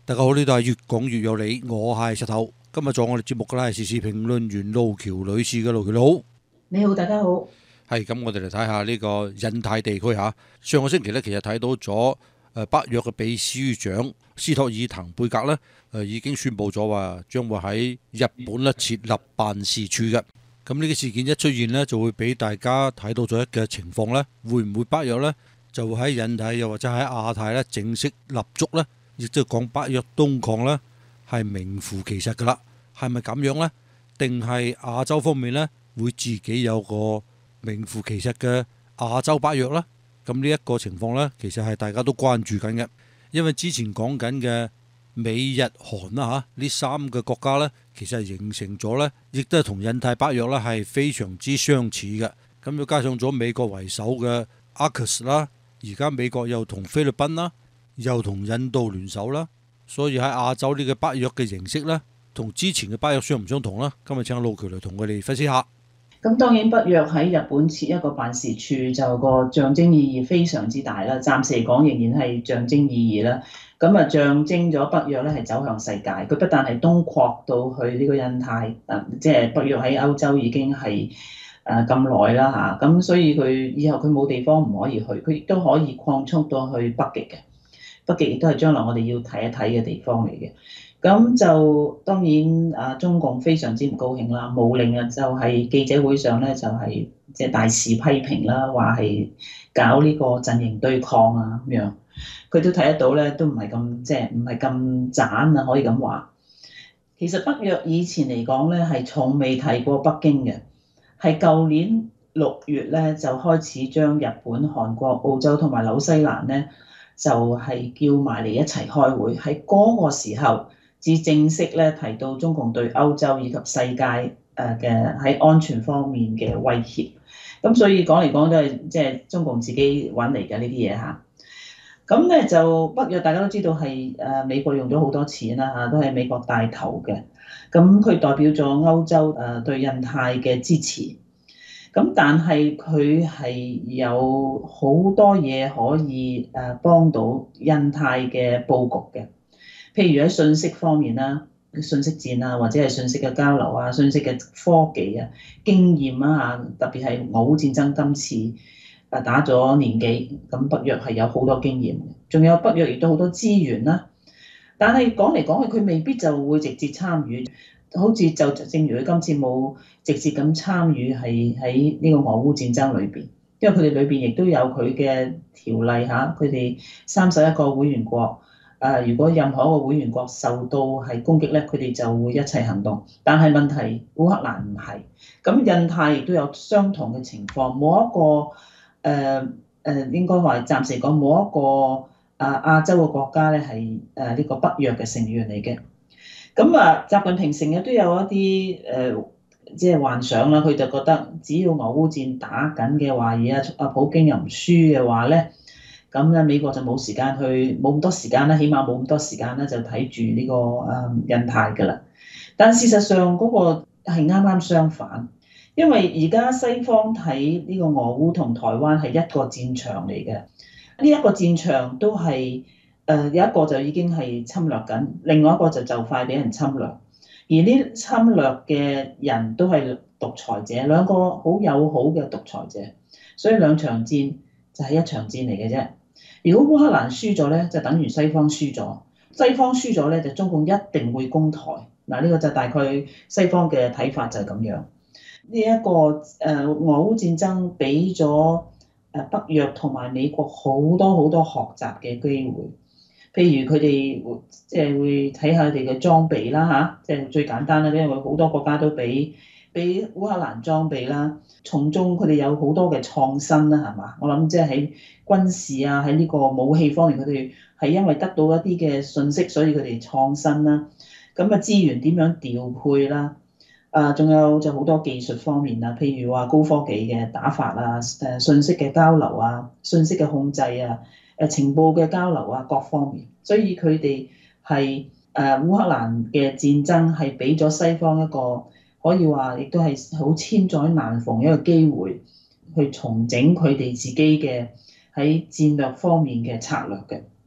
大家好，呢度係越講越有理，我係石頭。今日做我哋節目嘅咧係時事評論員路橋女士嘅，路橋你好。 你好，大家好。 係咁，我哋嚟睇下呢個印太地區嚇。上個星期咧，其實睇到咗北約嘅秘書長斯托爾滕貝格咧，已經宣布咗話將會喺日本咧設立辦事處嘅。咁呢個事件一出現呢，就會俾大家睇到咗一個情況呢，會唔會北約呢就會喺印太又或者喺亞太咧正式立足呢？亦即係講北約東擴呢係名副其實噶啦，係咪咁樣呢？定係亞洲方面呢會自己有個名副其實嘅亞洲北約呢？咁呢一個情況呢，其實係大家都關注緊嘅，因為之前講緊嘅美日韓啦嚇，呢三個國家呢，其實形成咗呢，亦都係同印太北約呢係非常之相似嘅。咁又加上咗美國為首嘅 AUKUS 啦，而家美國又同菲律賓啦，又同印度聯手啦，所以喺亞洲呢個北約嘅形式呢，同之前嘅北約相唔相同啦？今日請阿路橋嚟同佢哋分析下。 咁當然北約喺日本設一個辦事處，就個象徵意義非常之大啦。暫時嚟講仍然係象徵意義啦。咁啊，象徵咗北約咧係走向世界。佢不但係東擴到去呢個印太，即係北約喺歐洲已經係咁耐啦嚇。咁所以佢以後佢冇地方唔可以去，佢亦都可以擴充到去北極嘅。北極亦都係將來我哋要睇一睇嘅地方嚟嘅。咁就當然中共非常之唔高興啦。毛寧就係記者會上咧就係即係大肆批評啦，話係搞呢個陣營對抗啊咁樣。佢都睇得到咧，都唔係咁即係唔係咁斬啊，可以咁話。其實北約以前嚟講咧係從未提過北京嘅，係舊年6月咧就開始將日本、韓國、澳洲同埋紐西蘭咧就係叫埋嚟一齊開會，喺嗰個時候至正式咧提到中共對歐洲以及世界嘅喺安全方面嘅威脅。咁所以講嚟講都係即係中共自己揾嚟嘅呢啲嘢嚇。咁咧就北約大家都知道係美國用咗好多錢啦嚇，都係美國帶頭嘅。咁佢代表咗歐洲對印太嘅支持。咁但係佢係有好多嘢可以幫到印太嘅佈局嘅。譬如喺信息方面啦，信息戰啊，或者係信息嘅交流啊，信息嘅科技啊，經驗啊，特別係俄烏戰爭今次打咗年幾，咁北約係有好多經驗嘅，仲有北約亦都好多資源啦。但係講嚟講去，佢未必就會直接參與，好似就正如佢今次冇直接咁參與係喺呢個俄烏戰爭裏邊，因為佢哋裏邊亦都有佢嘅條例嚇，佢哋31個會員國。如果任何一個會員國受到係攻擊咧，佢哋就會一齊行動。但係問題烏克蘭唔係，咁印太亦都有相同嘅情況，冇一個應該話暫時講冇一個亞洲嘅國家咧係呢個北約嘅成員嚟嘅。咁習近平成日都有一啲即係幻想啦，佢就覺得只要俄烏戰打緊嘅話，而普京又唔輸嘅話咧。咁咧，美國就冇時間去，冇咁多時間啦，起碼冇咁多時間咧，就睇住呢個印太㗎啦。但事實上嗰個係啱啱相反，因為而家西方睇呢個俄烏同台灣係一個戰場嚟嘅，呢一個戰場都係有一個就已經係侵略緊，另外一個就快俾人侵略，而呢侵略嘅人都係獨裁者，兩個好友好嘅獨裁者，所以兩場戰就係一場戰嚟嘅啫。如果烏克蘭輸咗咧，就等於西方輸咗。西方輸咗咧，就中共一定會攻台。嗱，呢個就大概西方嘅睇法就係咁樣。呢一個俄烏戰爭俾咗北約同埋美國好多好多學習嘅機會。譬如佢哋即係會睇下佢哋嘅裝備啦嚇，即係最簡單啦，因為好多國家都俾烏克蘭裝備啦，從中佢哋有好多嘅創新啦，係嘛？我諗即係喺軍事啊，喺呢個武器方面，佢哋係因為得到一啲嘅信息，所以佢哋創新啦。咁資源點樣調配啦？仲有就好多技術方面啊，譬如話高科技嘅打法啊，信息嘅交流啊，信息嘅控制啊，情報嘅交流啊，各方面。所以佢哋係烏克蘭嘅戰爭係俾咗西方一個。可以話，亦都係好千載難逢一個機會，去重整佢哋自己嘅喺戰略方面嘅策略嘅。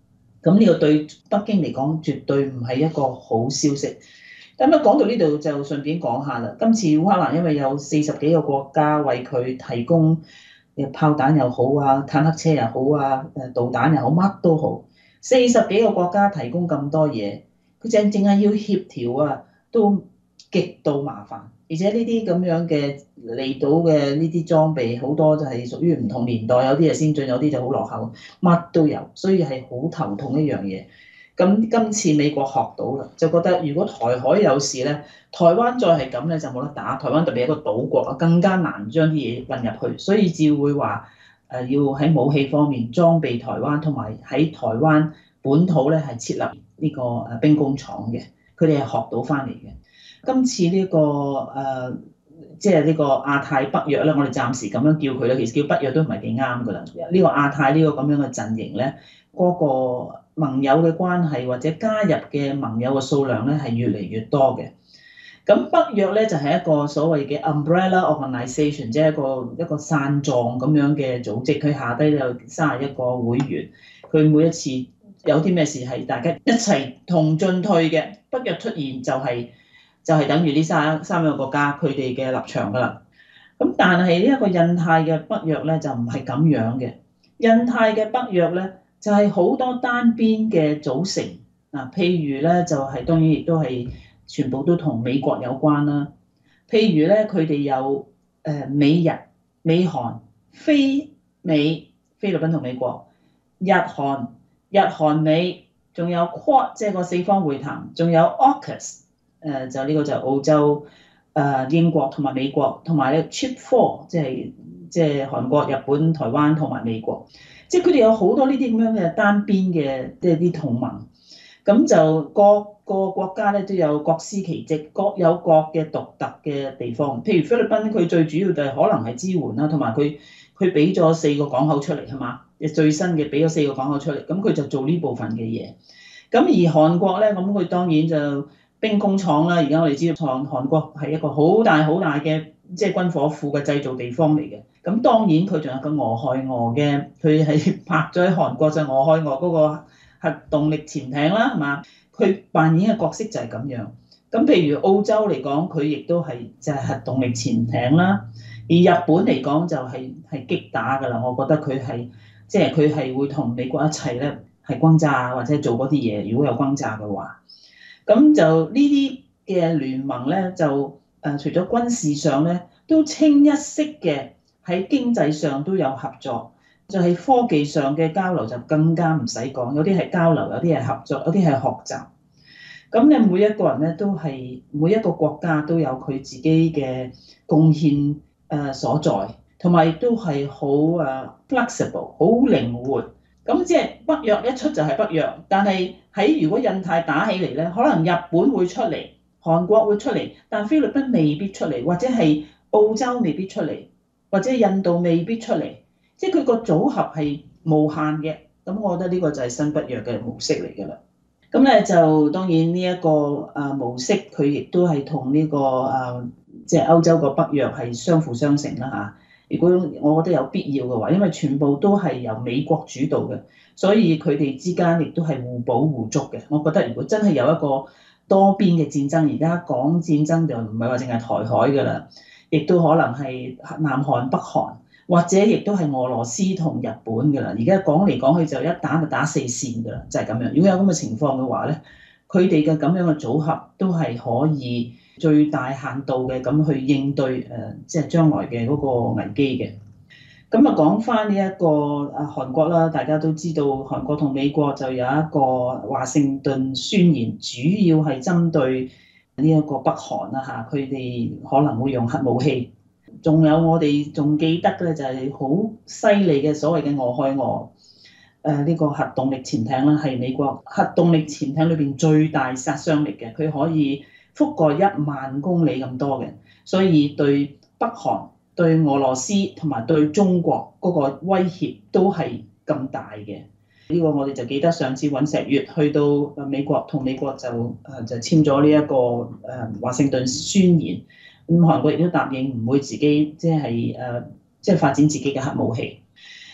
咁呢個對北京嚟講絕對唔係一個好消息。咁啊講到呢度就順便講下啦。今次烏克蘭因為有40幾個國家為佢提供炮彈又好啊，坦克車又好啊，導彈又好，乜都好。40幾個國家提供咁多嘢，佢淨係要協調啊，都極度麻煩。而且呢啲咁樣嘅嚟到嘅呢啲裝備好多就係屬於唔同年代，有啲係先進，有啲就好落後，乜都有，所以係好頭痛一樣嘢。咁今次美國學到啦，就覺得如果台海有事咧，台灣再係咁咧就冇得打。台灣特別係一個島國啊，更加難將啲嘢運入去，所以至會話要喺武器方面裝備台灣，同埋喺台灣本土咧係設立呢個兵工廠嘅。佢哋係學到翻嚟嘅。今次呢個即係呢個亞太北約咧，我哋暫時咁樣叫佢咧，其實叫北約都唔係幾啱㗎啦。呢個亞太呢個咁樣嘅陣營咧，嗰個盟友嘅關係或者加入嘅盟友嘅數量咧係越嚟越多嘅。咁北約咧就係一個所謂嘅 umbrella organisation，即係一個傘狀咁樣嘅組織，佢下低有31個會員，佢每一次有啲咩事係大家一齊同進退嘅，北約出現就係等於呢三個國家佢哋嘅立場㗎啦。咁但係呢一個印太嘅北約咧就唔係咁樣嘅，印太嘅北約咧就係好多單邊嘅組成嗱，譬如咧就係當然亦都係全部都同美國有關啦。譬如咧佢哋有美日、美韓、菲律賓同美國、日韓美，仲有 Quad 即係個四方會談，仲有 AUKUS。就呢個就澳洲、英國同埋美國，同埋咧 Chip 4，即係韓國、日本、台灣同埋美國，即係佢哋有好多呢啲咁樣嘅單邊嘅即係啲同盟，咁就各個國家咧都有各司其職，各有各嘅獨特嘅地方。譬如菲律賓，佢最主要就係可能係支援啦，同埋佢俾咗4個港口出嚟係嘛？最新嘅俾咗4個港口出嚟，咁佢就做呢部分嘅嘢。咁而韓國咧，咁佢當然就兵工廠啦，而家我哋知道韓國係一個好大嘅即係軍火庫嘅製造地方嚟嘅。咁當然佢仲有個俄亥俄嘅，佢係拍咗喺韓國就俄亥俄嗰個核動力潛艇啦，係嘛？佢扮演嘅角色就係咁樣。咁譬如澳洲嚟講，佢亦都係就係核動力潛艇啦。而日本嚟講就係擊打㗎啦，我覺得佢係即係佢係會同美國一齊咧係轟炸或者做嗰啲嘢，如果有轟炸嘅話。咁就呢啲嘅聯盟咧，就除咗軍事上咧，都清一色嘅喺經濟上都有合作，就係科技上嘅交流就更加唔使講，有啲係交流，有啲係合作，有啲係學習。咁你每一個人咧都係每一個國家都有佢自己嘅貢獻所在，同埋都係好flexible，好靈活。咁即係北約一出就係北約，但係喺如果印太打起嚟咧，可能日本會出嚟，韓國會出嚟，但菲律賓未必出嚟，或者係澳洲未必出嚟，或者印度未必出嚟，即係佢個組合係無限嘅。咁我覺得呢個就係新北約嘅模式嚟㗎啦。咁咧就當然呢一個模式，佢亦都係同呢個即係歐洲個北約係相輔相成啦嚇。如果我覺得有必要嘅話，因為全部都係由美國主導嘅，所以佢哋之間亦都係互補互足嘅。我覺得如果真係有一個多邊嘅戰爭，而家講戰爭就唔係話淨係台海㗎啦，亦都可能係南韓、北韓，或者亦都係俄羅斯同日本㗎啦。而家講嚟講去就一打就打4線㗎啦，就係咁樣。如果有咁嘅情況嘅話咧，佢哋嘅咁樣嘅組合都係可以最大限度嘅咁去應對即係將來嘅嗰個危機嘅。咁啊講翻呢一個韓國啦，大家都知道韓國同美國就有一個華盛頓宣言，主要係針對呢一個北韓啦嚇，佢哋可能會用核武器。仲有我哋仲記得咧，就係好犀利嘅所謂嘅俄亥俄呢個核動力潛艇啦，係美國核動力潛艇裏邊最大殺傷力嘅，佢可以覆蓋1萬公里咁多嘅，所以對北韓、對俄羅斯同埋對中國嗰個威脅都係咁大嘅。呢個我哋就記得上次尹錫悅去到美國，同美國就簽咗呢一個華盛頓宣言。咁韓國亦都答應唔會自己即係發展自己嘅核武器。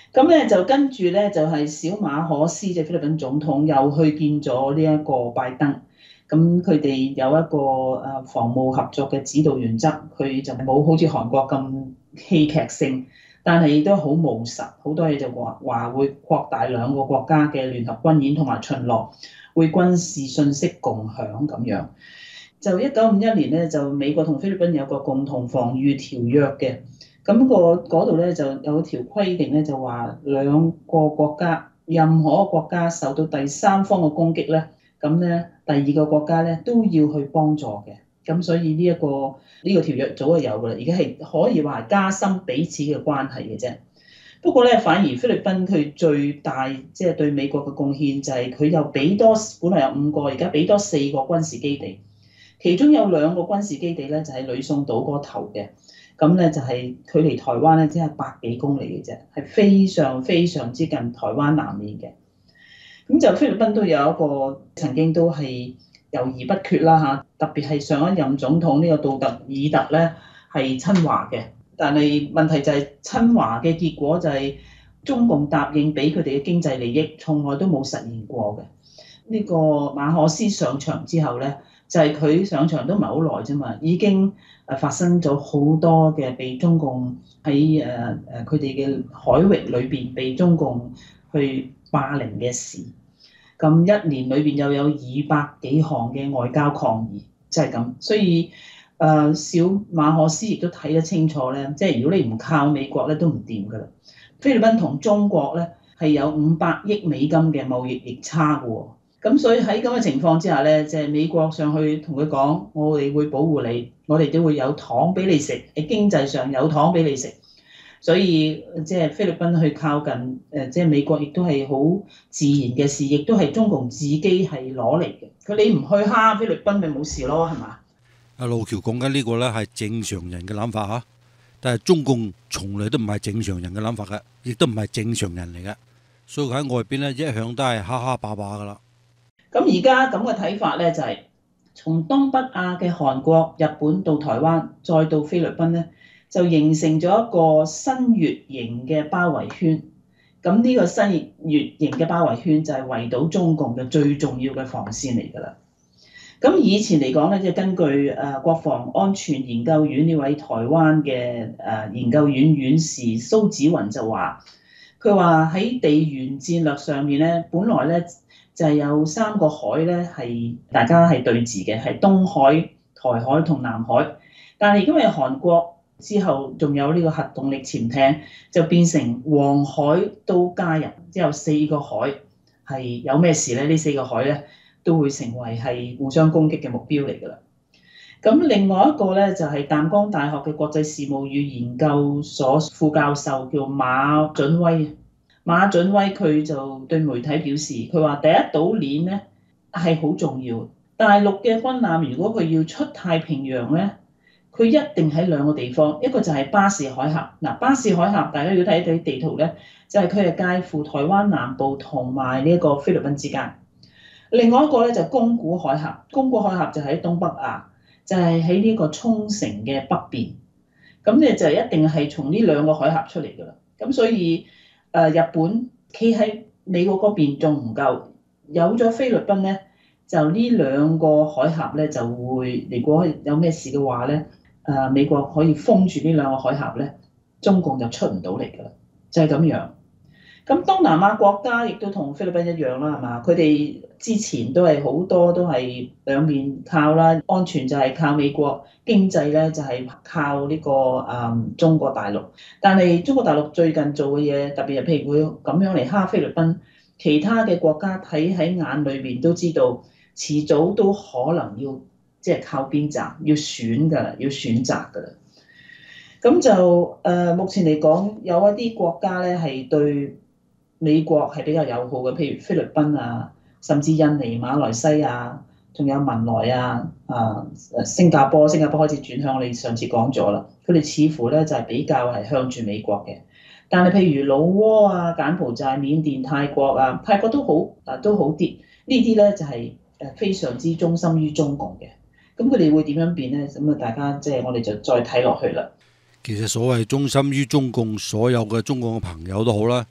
咁咧就跟住咧就係小馬可斯即係菲律賓總統又去見咗呢一個拜登。咁佢哋有一個防務合作嘅指導原則，佢就冇好似韓國咁戲劇性，但係亦都好務實，好多嘢就話會擴大兩個國家嘅聯合軍演同埋巡邏，會軍事信息共享咁樣。就1951年咧，就美國同菲律賓有個共同防禦條約嘅，咁嗰度咧就有條規定咧，就話兩個國家任何國家受到第三方嘅攻擊咧，咁咧第二個國家咧都要去幫助嘅。咁所以呢個條約早就有㗎啦，而家係可以話係加深彼此嘅關係嘅啫。不過咧，反而菲律賓佢最大即係對美國嘅貢獻就係佢又俾多，本來有5個，而家俾多4個軍事基地，其中有2個軍事基地咧就喺呂宋島嗰頭嘅，咁咧就係距離台灣咧只係100幾公里嘅啫，係非常非常之近台灣南面嘅。咁就菲律賓都有一個曾經都係猶豫不決啦嚇，特別係上一任總統呢個杜特爾特咧係親華嘅，但係問題就係親華嘅結果就係中共答應俾佢哋嘅經濟利益，從來都冇實現過嘅。呢個馬可斯上場之後咧，就係佢上場都唔係好耐啫嘛，已經發生咗好多嘅被中共喺佢哋嘅海域裏邊被中共去霸凌嘅事。咁1年裏邊又有200幾項嘅外交抗議，即係咁。所以小馬可斯亦都睇得清楚咧，即係如果你唔靠美國咧，都唔掂噶啦。菲律賓同中國咧係有500億美金嘅貿易逆差嘅喎。咁所以喺咁嘅情況之下咧，即係美國上去同佢講，我哋會保護你，我哋都會有糖俾你食，喺經濟上有糖俾你食。所以即係菲律賓去靠近即係美國，亦都係好自然嘅事，亦都係中共自己係攞嚟嘅。你唔去蝦菲律賓，咪冇事咯，係嘛？ 阿路橋講緊呢個咧係正常人嘅諗法嚇，但係中共從來都唔係正常人嘅諗法嘅，亦都唔係正常人嚟嘅，所以佢喺外邊咧一向都係蝦蝦霸霸噶啦。 咁而家咁嘅睇法咧，就係從東北亞嘅韓國、日本到台灣，再到菲律賓咧，就形成咗一個新月形嘅包圍圈。咁呢個新月形嘅包圍圈就係圍堵中共嘅最重要嘅防線嚟㗎啦。咁以前嚟講咧，即係根據國防安全研究院呢位台灣嘅研究院院士蘇紫雲就話，佢話喺地緣戰略上面咧，本來咧就係有3個海咧係大家係對峙嘅，係東海、台海同南海。但係因為韓國之後仲有呢個核動力潛艇，就變成黃海都加入，之後4個海係有咩事咧？呢4個海咧都會成為係互相攻擊嘅目標嚟㗎啦。咁另外一個咧就係淡江大學嘅國際事務與研究所副教授叫馬準威。馬準威佢就對媒體表示，佢話第一島鏈咧係好重要，大陸嘅軍艦如果佢要出太平洋咧，佢一定喺2個地方，一個就係巴士海峽。嗱，巴士海峽大家要睇睇地圖咧，就係佢係介乎台灣南部同埋呢一個菲律賓之間。另外一個咧就係宮古海峽，宮古海峽就喺東北亞，就係喺呢個沖繩嘅北邊。咁你就一定係從呢2個海峽出嚟㗎啦。咁所以日本企喺美國嗰邊仲唔夠，有咗菲律賓咧，就呢2個海峽咧就會，如果有咩事嘅話咧，美國可以封住呢2個海峽咧，中共就出唔到嚟㗎啦，就係咁樣。咁東南亞國家亦都同菲律賓一樣啦，係嘛？佢哋之前都係好多都係兩面靠啦，安全就係靠美國，經濟咧就係靠呢個中國大陸。但係中國大陸最近做嘅嘢，特別係譬如會咁樣嚟蝦菲律賓，其他嘅國家睇喺眼裏面都知道，遲早都可能要即係靠邊站，要選㗎啦，要選擇㗎啦。咁就目前嚟講，有一啲國家咧係對美國係比較友好嘅，譬如菲律賓啊，甚至印尼、馬來西亞，仲有文萊啊、新加坡開始轉向，我哋上次講咗啦，佢哋似乎咧就係比較係向住美國嘅。但係譬如老撾啊、柬埔寨、緬甸、泰國啊，泰國都好啲，呢啲咧就係非常之忠心於中共嘅。咁佢哋會點樣變咧？咁啊，大家即係我哋就再睇落去啦。 其實所謂忠心於中共，所有嘅中共嘅朋友都好啦，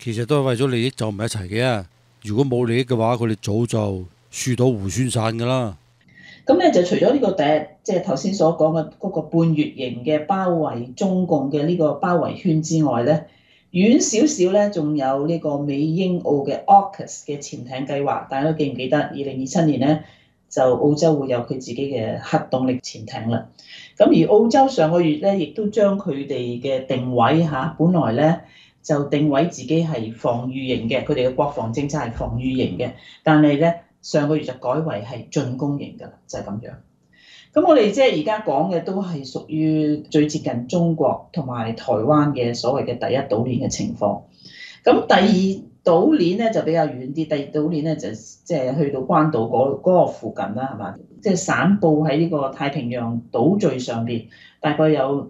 其實都係為咗利益就唔係一齊嘅。如果冇利益嘅話，佢哋早就樹倒猢猻散㗎啦。 咁咧就除咗呢個第一，即係頭先所講嘅嗰個半月形嘅包圍中共嘅呢個包圍圈之外咧，遠少少咧仲有呢個美英澳嘅 AUKUS 嘅潛艇計劃，大家都記唔記得？2027年咧就澳洲會有佢自己嘅核動力潛艇啦。咁而澳洲上個月咧亦都將佢哋嘅定位嚇，本來咧就定位自己係防禦型嘅，佢哋嘅國防政策係防禦型嘅，但係咧上個月就改為係進攻型㗎啦，就係咁樣。咁我哋即係而家講嘅都係屬於最接近中國同埋台灣嘅所謂嘅第一島鏈嘅情況。咁第二島鏈咧就比較遠啲，第二島鏈咧就即係去到關島嗰個附近啦，係嘛？即係散佈喺呢個太平洋島嶼上邊，大概有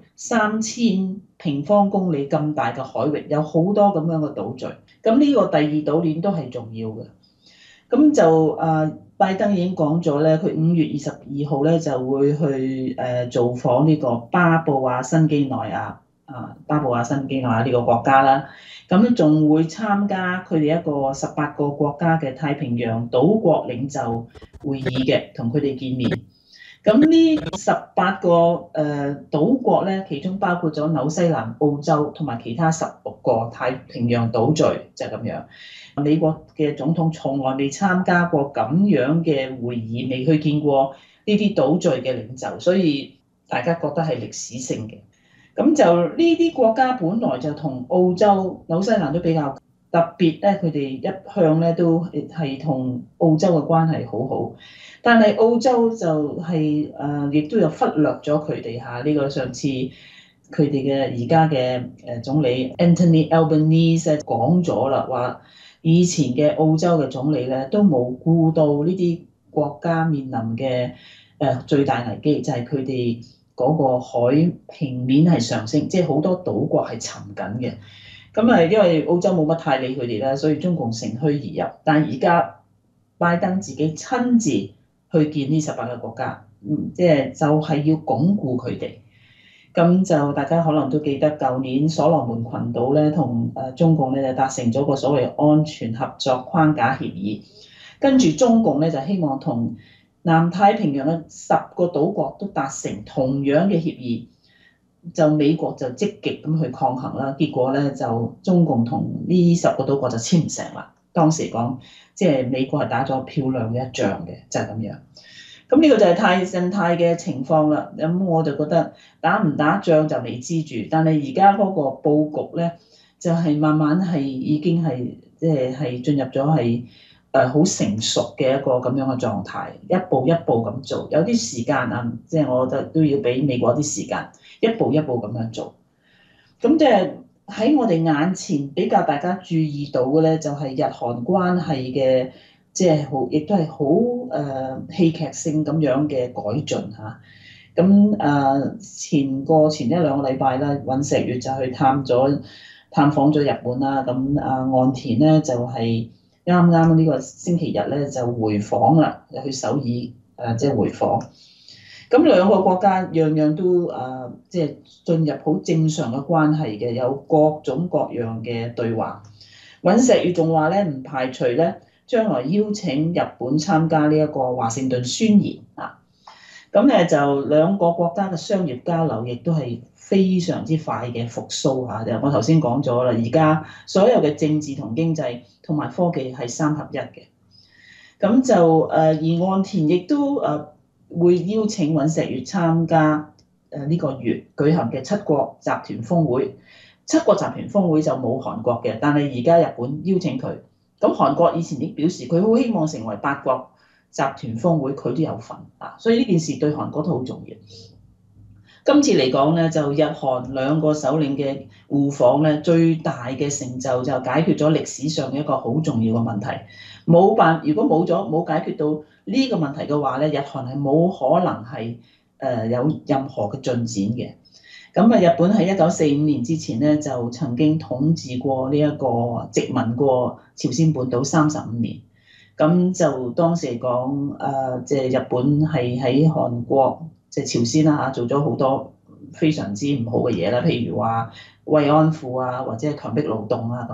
3000平方公里咁大嘅海域，有好多咁樣嘅島嶼。咁呢個第二島鏈都係重要嘅。咁就拜登已經講咗咧，佢5月22號咧就會去造訪呢個巴布亞新幾內亞呢個國家啦。咁仲會參加佢哋一個18個國家嘅太平洋島國領袖會議嘅，同佢哋見面。咁呢18個島國咧，其中包括咗紐西蘭、澳洲同埋其他16個太平洋島嶼，就係咁樣。美國嘅總統從來未參加過咁樣嘅會議，未去見過呢啲島嶼嘅領袖，所以大家覺得係歷史性嘅。咁就呢啲國家本來就同澳洲、紐西蘭都比較特別咧，佢哋一向咧都係同澳洲嘅關係好好，但係澳洲就係亦都有忽略咗佢哋嚇。呢個上次佢哋嘅而家嘅總理 Anthony Albanese 講咗啦，話以前嘅澳洲嘅總理咧都冇顧到呢啲國家面臨嘅最大危機，就係佢哋嗰個海平面係上升，即係好多島國係沉緊嘅。咁因為澳洲冇乜太理佢哋啦，所以中共乘虛而入。但係而家拜登自己親自去見呢18個國家，即係就係要鞏固佢哋。咁就大家可能都記得，舊年所羅門群島咧同中共咧就達成咗個所謂安全合作框架協議，跟住中共咧就希望同南太平洋嘅10個島國都達成同樣嘅協議，就美國就積極咁去抗衡啦，結果咧就中共同呢10個島國就簽唔成啦。當時講即係美國係打咗漂亮嘅一仗嘅，就係咁樣。咁呢個就係印太嘅情況啦。咁我就覺得打唔打仗就未知住，但係而家嗰個佈局咧就係慢慢係已經係即係進入咗係好成熟嘅一個咁樣嘅狀態，一步一步咁做，有啲時間啊，即係我覺得都要俾美國啲時間，一步一步咁樣做。咁即係喺我哋眼前比較大家注意到嘅咧，就係日韓關係嘅。即係好，亦都係好戲劇性咁樣嘅改進嚇。咁前一兩個禮拜啦，尹錫悅就去探訪咗日本啦。咁岸田咧就係啱啱呢個星期日咧就回訪啦，去首爾即係回訪。咁兩個國家樣樣都即係進入好正常嘅關係嘅，有各種各樣嘅對話。尹錫悅仲話咧唔排除咧，將來邀請日本參加呢一個華盛頓宣言啊，咁咧就兩個國家嘅商業交流亦都係非常之快嘅復甦嚇。就我頭先講咗啦，而家所有嘅政治同經濟同埋科技係3合1嘅。咁就而岸田亦都會邀請尹錫悅參加呢個月舉行嘅7國集團峰會。7國集團峰會就冇韓國嘅，但係而家日本邀請佢。咁韓國以前亦表示佢好希望成為8國集團峰會，佢都有份啊，所以呢件事對韓國都好重要。今次嚟講咧，就日韓兩個首領嘅互訪咧，最大嘅成就就解決咗歷史上嘅一個好重要嘅問題。如果冇解決到呢個問題嘅話咧，日韓係冇可能係有任何嘅進展嘅。咁日本喺1945年之前咧，就曾經統治過呢一個殖民過朝鮮半島35年。咁就當時嚟講，即係日本係喺韓國即係朝鮮啦嚇，做咗好多非常之唔好嘅嘢啦，譬如話慰安婦啊，或者係強迫勞動啊咁樣。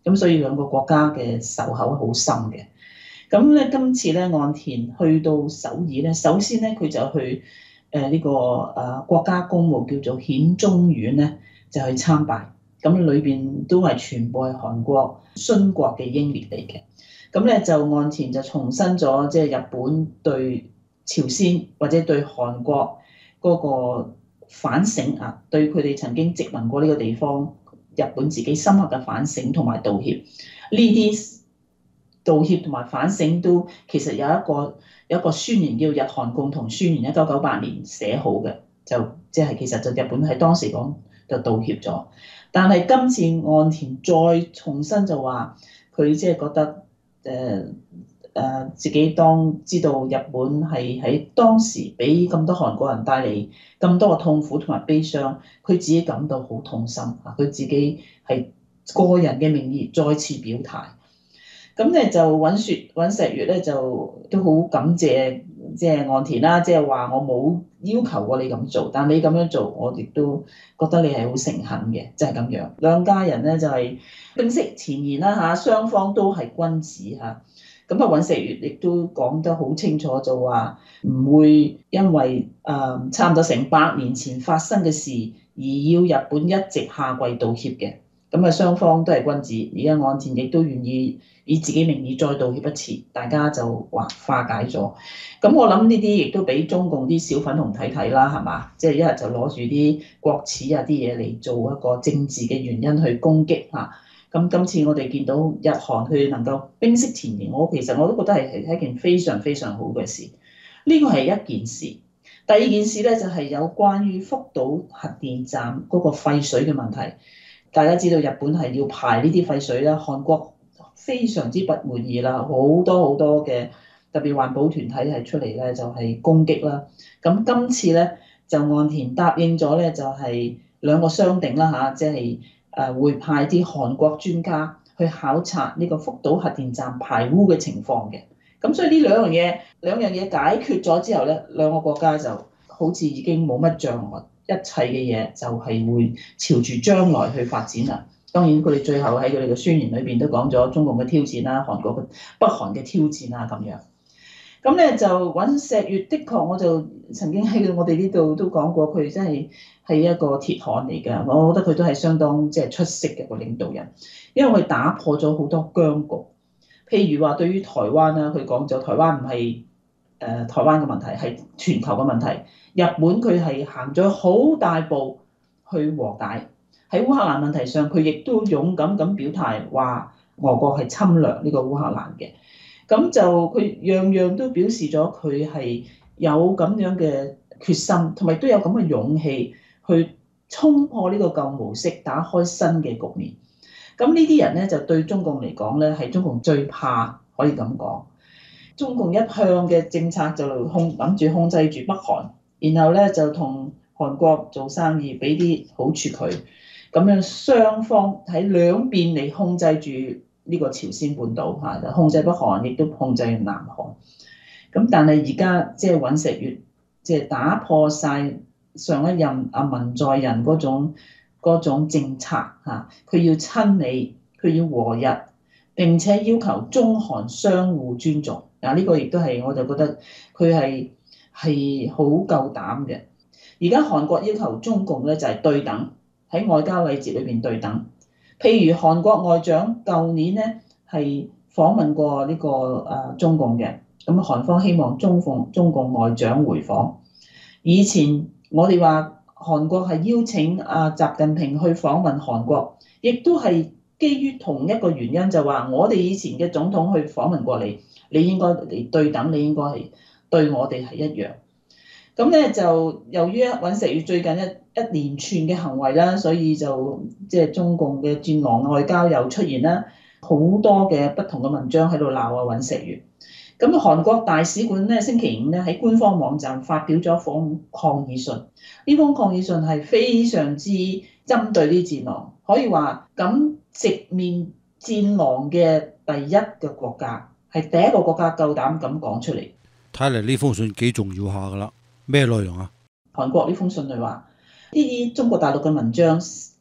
咁所以兩個國家嘅仇口好深嘅。咁咧今次咧岸田去到首爾咧，首先咧佢就去呢個國家公墓叫做顯忠院咧，就去參拜。咁裏邊都係全部係韓國殉國嘅英烈嚟嘅。咁咧就岸田就重申咗即係日本對朝鮮或者對韓國嗰個反省啊，對佢哋曾經殖民過呢個地方，日本自己深刻嘅反省同埋道歉。呢啲道歉同埋反省都其實有一個宣言叫《日韓共同宣言》，1998年寫好嘅，就即係其實就日本喺當時講就道歉咗。但係今次岸田再重申就話佢即係覺得自己當知道日本係喺當時俾咁多韓國人帶嚟咁多嘅痛苦同埋悲傷，佢自己感到好痛心啊！佢自己係個人嘅名義再次表態。咁咧就尹錫悅咧就都好感謝即係岸田啦，即係話我冇要求過你咁做，但你咁樣做，我亦都覺得你係好誠懇嘅，即係咁樣。兩家人咧就係冰釋前嫌啦嚇，雙方都係君子嚇。咁啊尹錫悅亦都講得好清楚，就話唔會因為差唔多成100年前發生嘅事而要日本一直下跪道歉嘅。咁啊雙方都係君子，而家岸田亦都願意以自己名義再道歉一次，大家就話化解咗。咁我諗呢啲亦都俾中共啲小粉紅睇睇啦，係嘛？即係一日就攞住啲國恥啊啲嘢嚟做一個政治嘅原因去攻擊嚇。咁今次我哋見到日韓佢能夠冰釋前嫌，其實我都覺得係一件非常非常好嘅事。呢個係一件事。第二件事咧就係有關於福島核電站嗰個廢水嘅問題。大家知道日本係要排呢啲廢水啦，韓國非常之不滿意啦，好多嘅特別環保團體係出嚟咧就係攻擊啦。咁今次咧就岸田答應咗咧就係兩個商定啦嚇，即係會派啲韓國專家去考察呢個福島核電站排污嘅情況嘅。咁所以呢兩樣嘢解決咗之後咧，兩個國家就好似已經冇乜障礙。一切嘅嘢就係會朝住將來去發展啦。當然佢哋最後喺佢哋嘅宣言裏邊都講咗中共嘅挑戰啦、韓國嘅北韓嘅挑戰啊咁樣。咁咧就尹錫悅的確，我就曾經喺我哋呢度都講過，佢真係一個鐵漢嚟㗎。我覺得佢都係相當即係出色嘅個領導人，因為佢打破咗好多僵局。譬如話對於台灣啦，佢講咗台灣唔係台灣嘅問題，係全球嘅問題。日本佢係行咗好大步去和解，喺烏克蘭問題上，佢亦都勇敢咁表態話俄國係侵略呢個烏克蘭嘅。咁就佢樣樣都表示咗佢係有咁樣嘅決心，同埋都有咁嘅勇氣去衝破呢個舊模式，打開新嘅局面。咁呢啲人咧就對中共嚟講咧係中共最怕，可以咁講。中共一向嘅政策就諗住控制住北韓。然後咧就同韓國做生意，俾啲好處佢，咁樣雙方喺兩邊嚟控制住呢個朝鮮半島嚇，控制北韓，亦都控制南韓。咁但係而家即係尹錫悅，即係打破晒上一任阿文在寅嗰種政策嚇，佢要親美，佢要和日，並且要求中韓相互尊重。嗱，呢個亦都係我就覺得佢係好夠膽嘅。而家韓國要求中共咧就係對等，喺外交禮節裏邊對等。譬如韓國外長舊年咧係訪問過呢個中共嘅，咁韓方希望中共外長回訪。以前我哋話韓國係邀請習近平去訪問韓國，亦都係基於同一個原因，就話我哋以前嘅總統去訪問過你，你應該嚟對等，你應該係對我哋係一樣。咁咧就由於尹錫悅最近一連串嘅行為啦，所以就即係中共嘅戰狼外交又出現啦，好多嘅不同嘅文章喺度鬧尹錫悅。咁韓國大使館咧星期五咧喺官方網站發表咗封抗議信，呢封抗議信係非常之針對啲戰狼，可以話咁直面戰狼嘅第一個國家，係第一個國家夠膽咁講出嚟。 睇嚟呢封信幾重要下㗎啦，咩內容啊？ 韓國呢封信裏話，呢啲中國大陸嘅文章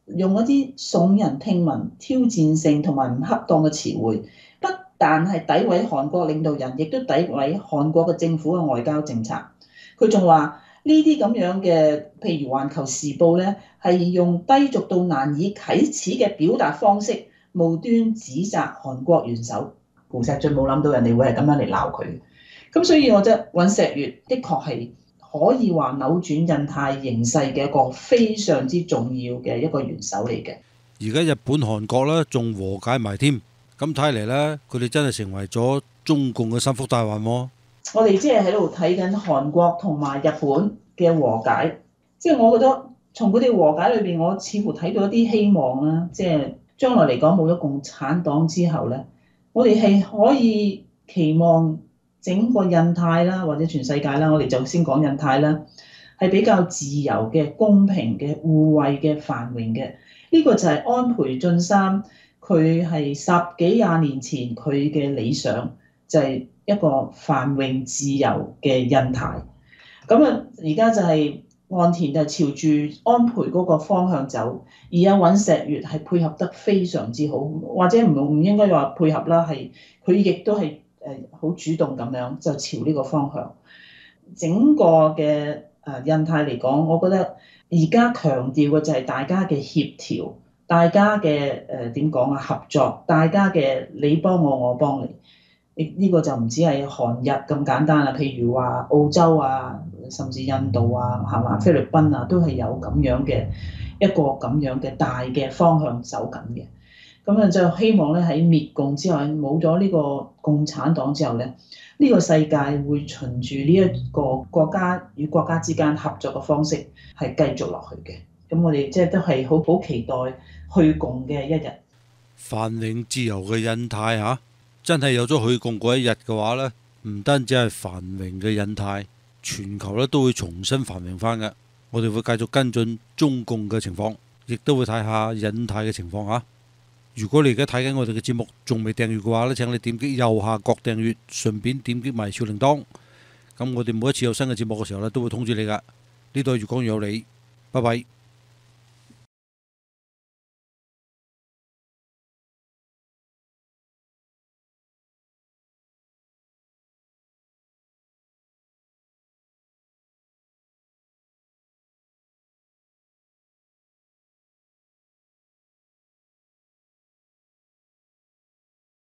用一啲聳人聽聞、挑戰性同埋唔恰當嘅詞彙，不但係詆毀韓國領導人，亦都詆毀韓國嘅政府嘅外交政策。佢仲話呢啲咁樣嘅，譬如《環球時報》咧，係用低俗到難以啟齒嘅表達方式，無端指責韓國元首。胡錫進冇諗到人哋會係咁樣嚟鬧佢，咁所以我覺得尹錫悅的確係可以話扭轉印太形勢嘅一個非常之重要嘅一個元首嚟嘅。 而家日本、韓國咧仲和解埋添，咁睇嚟咧，佢哋真係成為咗中共嘅心腹大患喎。 我哋即係喺度睇緊韓國同埋日本嘅和解，即係我覺得從佢哋和解裏邊，我似乎睇到一啲希望啦。即係將來嚟講冇咗共產黨之後咧，我哋係可以期望整個印太啦，或者全世界啦，我哋就先講印太啦，係比較自由嘅、公平嘅、互惠嘅、繁榮嘅。呢個就係安倍晉三佢係10幾20年前佢嘅理想，就係一個繁榮自由嘅印太。咁啊，而家就係岸田就朝住安倍嗰個方向走，而有尹錫悅係配合得非常之好，或者唔應該話配合啦，係佢亦都係好主動咁樣就朝呢個方向。整個嘅印太嚟講，我覺得而家強調嘅就係大家嘅協調，大家嘅點講啊合作，大家嘅你幫我，我幫你。呢個就唔止係韓日咁簡單啦，譬如話澳洲啊，甚至印度啊，係嘛，菲律賓啊，都係有咁樣嘅一個咁樣嘅大嘅方向走緊嘅。咁啊，就希望咧喺滅共之後，冇咗呢個共產黨之後咧，呢個世界會循住呢一個國家與國家之間合作嘅方式係繼續落去嘅。咁我哋即係都係好期待去共嘅一日， 繁榮自由嘅印太嚇。真係有咗去共嗰一日嘅話呢，唔單止係繁榮嘅印太，全球咧都會重新繁榮翻嘅。我哋會繼續跟進中共嘅情況，亦都會睇下印太嘅情況嚇。如果你而家睇緊我哋嘅節目仲未訂閱嘅話呢，請你點擊右下角訂閱，順便點擊埋小鈴鐺。咁我哋每一次有新嘅節目嘅時候呢，都會通知你㗎。呢度係粵講粵有理，拜拜。